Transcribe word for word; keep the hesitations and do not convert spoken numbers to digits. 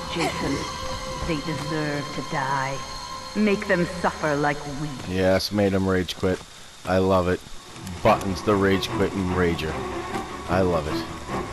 Jason. They deserve to die. Make them suffer like we. Yes, made him rage quit. I love it. Buttons, the rage quitting rager. I love it.